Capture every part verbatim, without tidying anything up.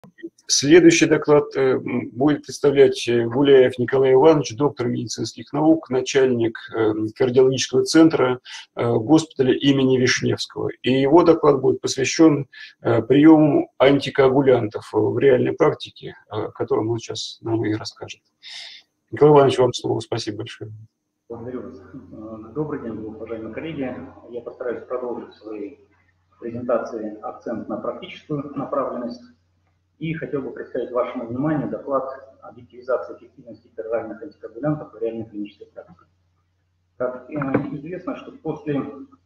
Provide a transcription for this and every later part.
Следующий доклад будет представлять Гуляев Николай Иванович, доктор медицинских наук, начальник кардиологического центра госпиталя имени Вишневского. И его доклад будет посвящен приему антикоагулянтов в реальной практике, о котором он сейчас нам и расскажет. Николай Иванович, вам слово. Спасибо большое. Благодарю вас. Добрый день, уважаемые коллеги. Я постараюсь продолжить в своей презентации акцент на практическую направленность. И хотел бы представить вашему вниманию доклад «Объективизация эффективности пероральных антикоагулянтов в реальной клинической практике». Как известно, что после,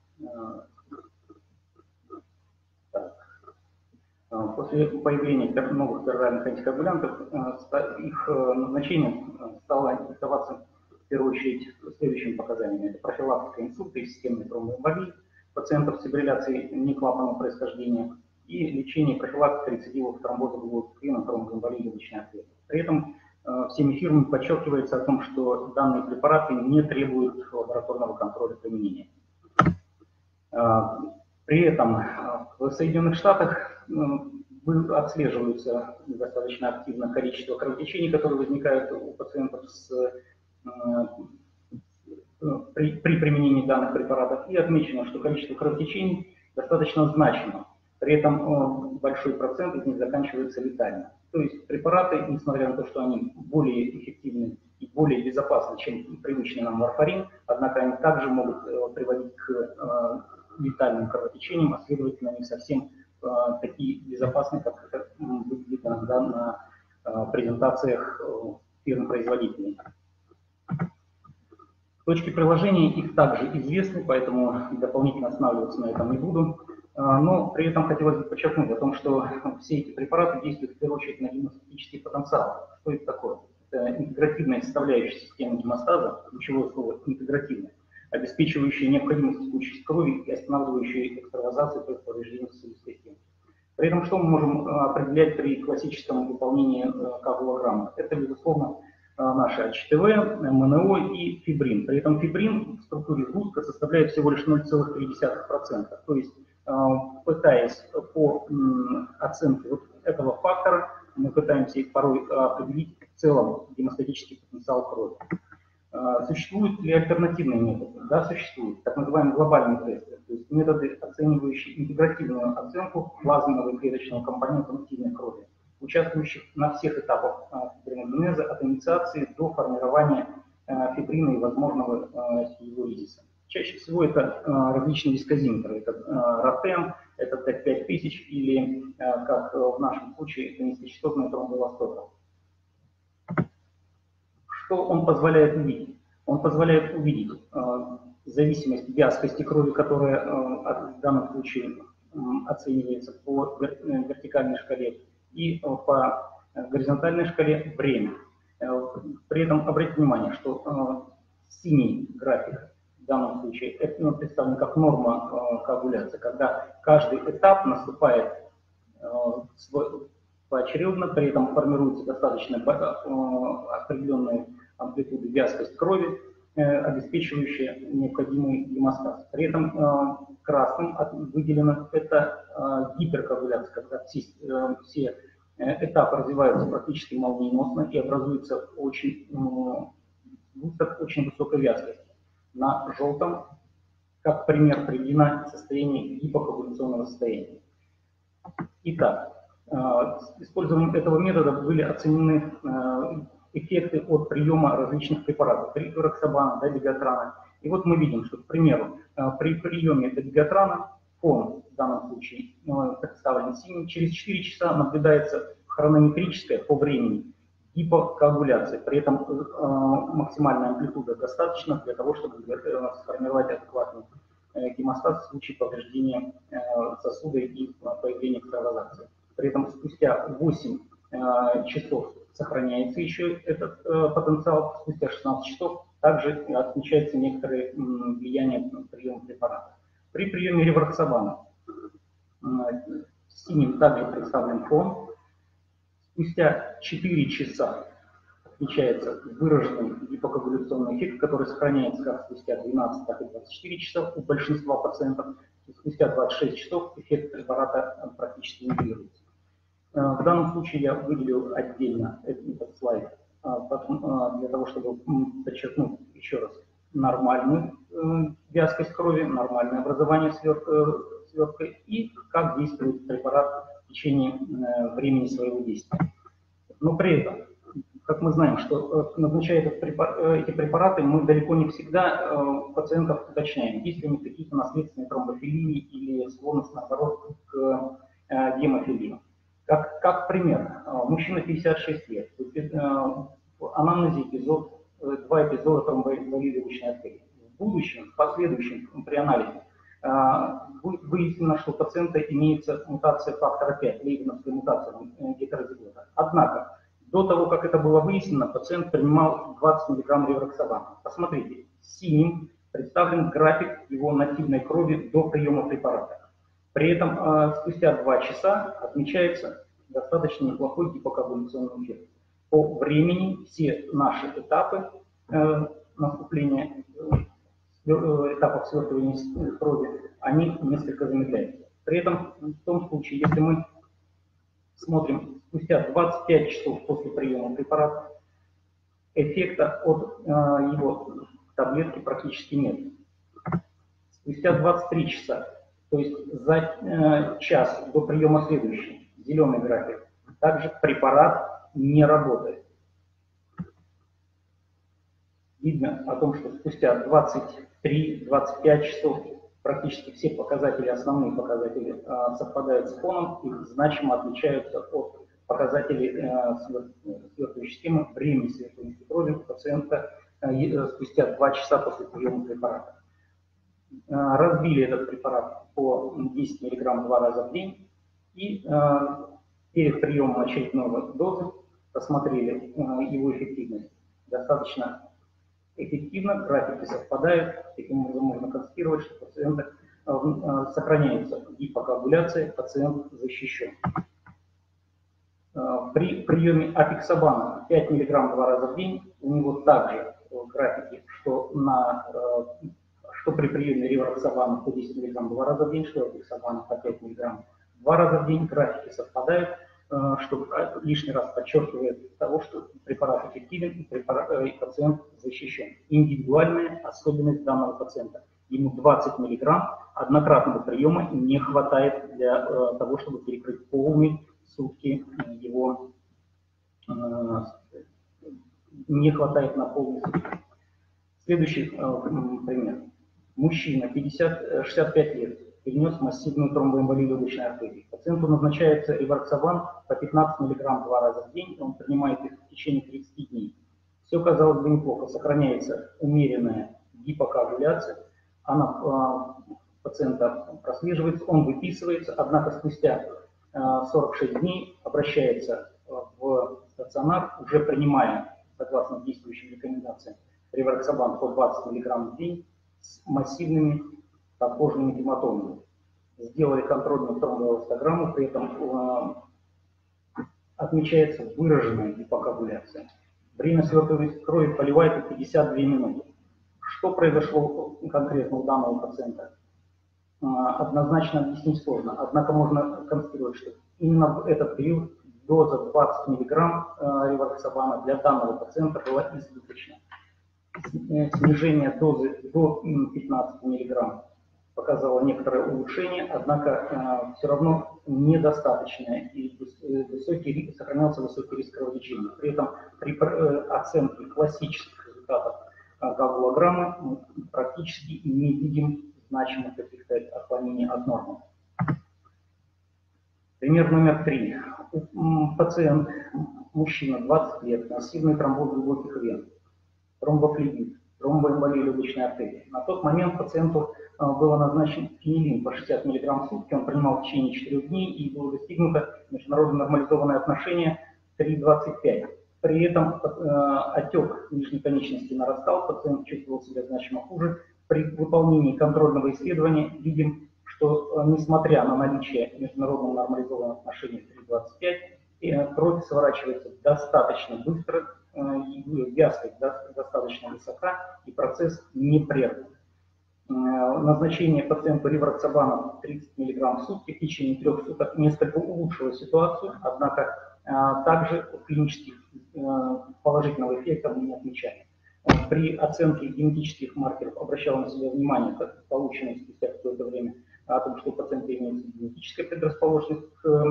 так, после появления новых пероральных антикоагулянтов их назначение стало диктоваться в первую очередь следующими показаниями. Это профилактика инсульта и системной тромбоэмболии пациентов с фибрилляцией неклапанного происхождения, и лечение и профилактика рецидивов тромбоза головного клина, тромбоэмболии легочной артерии. При этом э, всеми фирмами подчеркивается о том, что данные препараты не требуют лабораторного контроля применения. Э, при этом э, в Соединенных Штатах э, отслеживаются достаточно активно количество кровотечений, которые возникают у пациентов с, э, при, при применении данных препаратов, и отмечено, что количество кровотечений достаточно значимо. При этом большой процент из них заканчивается летально. То есть препараты, несмотря на то, что они более эффективны и более безопасны, чем привычный нам варфарин, однако они также могут приводить к летальным кровотечениям, а следовательно не совсем такие безопасны, как это выглядит иногда на презентациях фирм-производителей. Точки приложения их также известны, поэтому дополнительно останавливаться на этом не буду. Но при этом хотелось бы подчеркнуть о том, что все эти препараты действуют в первую очередь на гемостатический потенциал. Что это такое? Это интегративная составляющая системы гемостаза, ключевое слово интегративное, обеспечивающая необходимость текучесть крови и останавливающая экстравазацию, то есть повреждение сосудистой системы. При этом что мы можем определять при классическом выполнении коагулограммы? Это, безусловно, наши а че тэ вэ, эм эн о и фибрин. При этом фибрин в структуре сгустка составляет всего лишь ноль целых три десятых процента. То есть, пытаясь по оценке вот этого фактора, мы пытаемся порой определить в целом гемостатический потенциал крови. Существуют ли альтернативные методы? Да, существуют. Так называемые глобальные тесты, то есть методы, оценивающие интегративную оценку плазменного и клеточного компонента активной крови, участвующих на всех этапах фибриногенеза, от инициации до формирования фибрина и возможного его лизиса. Чаще всего это различные дискозиметры, это РАТЭМ, это тэ пять тысяч или, как в нашем случае, это низкочастотный тромбоэластограф. Что он позволяет увидеть? Он позволяет увидеть зависимость вязкости крови, которая в данном случае оценивается по вертикальной шкале, и по горизонтальной шкале время. При этом обратите внимание, что синий график в данном случае это представлен как норма коагуляции, когда каждый этап наступает поочередно, при этом формируется достаточно определенная амплитуда вязкость крови, обеспечивающая необходимый гемостаз. При этом красным выделено это гиперкоагуляция, когда все, все этапы развиваются практически молниеносно и образуется очень, очень высокая вязкость. На желтом, как пример, приведено состояние гипокоагуляционного состояния. Итак, с использованием этого метода были оценены эффекты от приема различных препаратов, роксабана, дабигатрана. И вот мы видим, что, к примеру, при приеме дабигатрана фон в данном случае представлен синим, через четыре часа наблюдается хронометрическая по времени гипокоагуляция. При этом максимальная амплитуда достаточно для того, чтобы сформировать адекватный гемостаз в случае повреждения сосуда и появления экстравазации. При этом спустя восемь часов сохраняется еще этот потенциал, спустя шестнадцать часов также отмечается некоторое влияние приема препарата. При приеме ревароксабана синим также представлен фон. Спустя четыре часа отмечается выраженный гипокоагуляционный эффект, который сохраняется как спустя двенадцать, так и двадцать четыре часа у большинства пациентов. И спустя двадцать шесть часов эффект препарата практически нивелируется. В данном случае я выделил отдельно этот слайд для того, чтобы подчеркнуть еще раз нормальную вязкость крови, нормальное образование сверткой и как действует препарат в течение времени своего действия. Но при этом, как мы знаем, что назначая эти препараты, мы далеко не всегда пациентов уточняем, есть ли у них какие-то наследственные тромбофилии или склонность, наоборот, к гемофилии. Как, как пример, мужчина пятьдесят шесть лет, в анамнезе эпизод, два эпизода тромбоэмболии легочной артерии. В будущем, в последующем при анализе будет выяснено, что у пациента имеется мутация фактора пять, лейденовская мутация гетерозигота. Однако, до того, как это было выяснено, пациент принимал двадцать миллиграмм ревроксабана. Посмотрите, синим представлен график его нативной крови до приема препарата. При этом спустя два часа отмечается достаточно неплохой гипокоагуляционный эффект. По времени все наши этапы э, наступления э, этапов свертывания крови, они несколько замедляются. При этом в том случае, если мы смотрим спустя двадцать пять часов после приема препарата, эффекта от э, его таблетки практически нет. Спустя двадцать три часа, то есть за э, час до приема следующий, зеленый график, также препарат не работает. Видно о том, что спустя двадцать три — двадцать пять часов практически все показатели, основные показатели э, совпадают с фоном и значимо отличаются от показателей э, свертывающей системы, времени свертывания крови у пациента э, спустя два часа после приема препарата. Э, разбили этот препарат по десять миллиграмм два раза в день и э, перед приемом очередной дозы посмотрели э, его эффективность. Достаточно эффективно, графики совпадают, таким образом можно констатировать, что пациента э, э, сохраняется гипокоагуляция, пациент защищен. Э, при приеме апиксабана пять миллиграмм два раза в день у него также в графике, что, на, э, что при приеме ревроксабана по десять миллиграмм два раза в день, что апиксабана по пять миллиграмм два раза в день, графики совпадают, что лишний раз подчеркивает того, что препарат эффективен и, препарат, и пациент защищен. Индивидуальная особенность данного пациента. Ему двадцать миллиграмм однократного приема не хватает для э, того, чтобы перекрыть полные сутки его, э, не хватает на полные сутки. Следующий э, пример. Мужчина, пятьдесят — шестьдесят пять лет. Перенес массивную тромбоэмболию легочной артерии. Пациенту назначается ревроксабан по пятнадцать миллиграмм два раза в день, он принимает их в течение тридцати дней. Все, казалось бы, неплохо. Сохраняется умеренная гипокоагуляция, она э, пациента прослеживается, он выписывается, однако спустя э, сорок шесть дней обращается в стационар, уже принимая, согласно действующим рекомендациям, ревроксабан по двадцать миллиграмм в день с массивными подкожными гематомами. Сделали контрольную тромбоэластограмму, при этом э, отмечается выраженная гипокоагуляция. Время свертывания крови поливает пятьдесят две минуты. Что произошло конкретно у данного пациента? Э, однозначно объяснить сложно, однако можно констатировать, что именно в этот период доза двадцать миллиграмм э, ревроксабана для данного пациента была избыточна. Снижение дозы до пятнадцати миллиграмм показало некоторое улучшение, однако э, все равно недостаточное, и высокий риск, сохранялся высокий риск кровотечения. При этом при э, оценке классических результатов э, коагулограммы мы практически не видим значимых каких-то отклонений от нормы. Пример номер три. Пациент, мужчина, двадцать лет, массивный тромбоз глубоких вен, тромбофлебит, тромбоэмболия легочной артерии. На тот момент пациенту э, было назначен фенилин по шестьдесят миллиграмм в сутки, он принимал в течение четырёх дней и было достигнуто международно нормализованное отношение три двадцать пять. При этом э, отек нижней конечности нарастал, пациент чувствовал себя значимо хуже. При выполнении контрольного исследования видим, что э, несмотря на наличие международного нормализованного отношения три двадцать пять, э, кровь сворачивается достаточно быстро, вязкость достаточно высока и процесс не прерван. Назначение пациенту ривароксабана тридцать миллиграмм в сутки в течение трех суток несколько улучшило ситуацию, однако также клинических положительного эффекта мы не отмечаем. При оценке генетических маркеров обращал на себя внимание, как полученное спустя какое-то время, о том, что у пациента имеется генетическая предрасположенность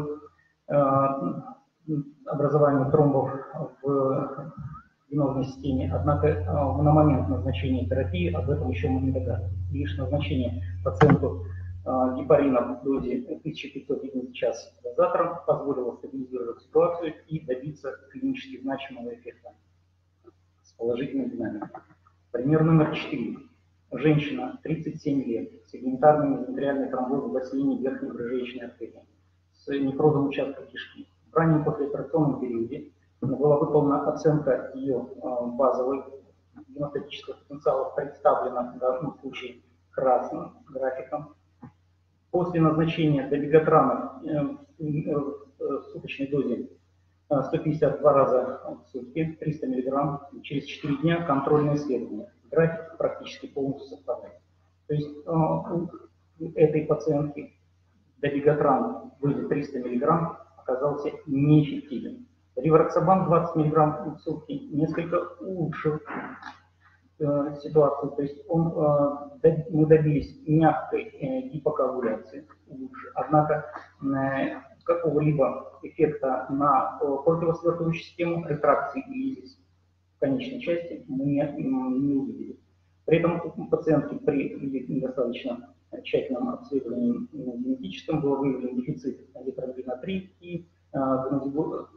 к образованию тромбов в венозной системе, однако на момент назначения терапии об этом еще мы не догадывались. Лишь назначение пациенту гепарина в дозе тысяча пятьсот единиц в час дозатором позволило стабилизировать ситуацию и добиться клинически значимого эффекта с положительной динамикой. Пример номер четыре. Женщина, тридцать семь лет, с сегментарной мезентериальной тромбозой в бассейне верхней брюшечной артерии, с некрозом участка кишки. В раннем послеоперационном периоде была выполнена оценка ее базовой гемостатического потенциала, представлена в данном случае красным графиком. После назначения добегатрана в суточной дозе сто пятьдесят два раза в сутки, триста миллиграмм, через четыре дня контрольное исследование. График практически полностью совпадает. То есть у этой пациентки добегатран в дозе триста миллиграмм оказался неэффективен. Ривароксабан двадцать миллиграмм в сутки несколько улучшил э, ситуацию, то есть он, э, мы добились мягкой э, гипокоагуляции, лучше. Однако э, какого-либо эффекта на э, противосвертывающую систему, ретракции и лизис в конечной части мы не, не увидели. При этом у пациентки при недостаточно тщательном обследовании генетическом был выявлен дефицит литромбина три и гомозигота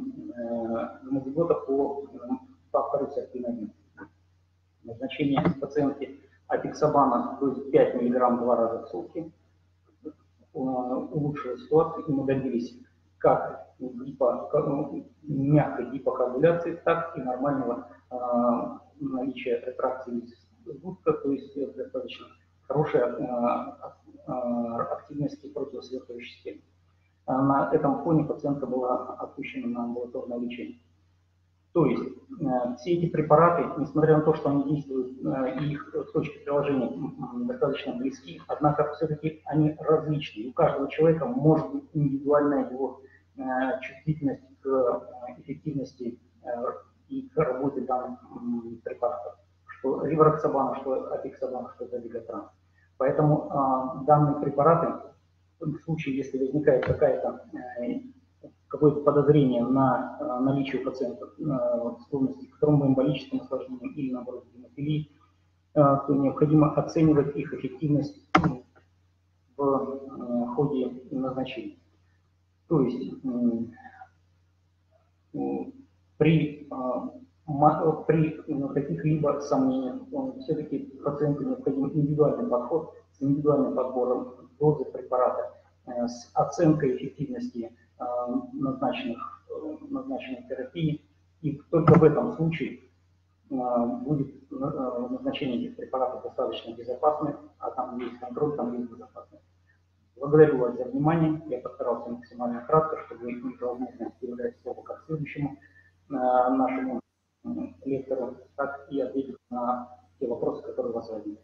по фактору церквин один. Назначение пациентки апиксабана в дозе пять миллиграмм два раза в сутки улучшило ситуацию, и мы добились как гипо, мягкой гипокоагуляции, так и нормального наличия ретракции сгустка, то есть достаточно хорошая активность противосвертывающей системы. На этом фоне пациентка была отпущена на амбулаторное лечение. То есть э, все эти препараты, несмотря на то, что они действуют, э, их точки приложения э, достаточно близки, однако все-таки они различны. У каждого человека может быть индивидуальная его э, чувствительность к э, эффективности э, и к работе данных э, препаратов. Что ривароксабан, что апиксабан, что добегатран. Поэтому э, данные препараты, в случае, если возникает какая-то, какое-то подозрение на наличие у пациента склонности к тромбоэмболическому осложнению или, наоборот, гемофилии, то необходимо оценивать их эффективность в ходе назначения. То есть при, при каких-либо сомнениях все-таки пациенту необходим индивидуальный подход с индивидуальным подбором дозы препарата, с оценкой эффективности назначенных, назначенной терапии. И только в этом случае будет назначение этих препаратов достаточно безопасным, а там есть контроль, там есть безопасность. Благодарю вас за внимание. Я постарался максимально кратко, чтобы иметь возможность передать слово как следующему нашему лектору, так и ответить на те вопросы, которые у вас возникли.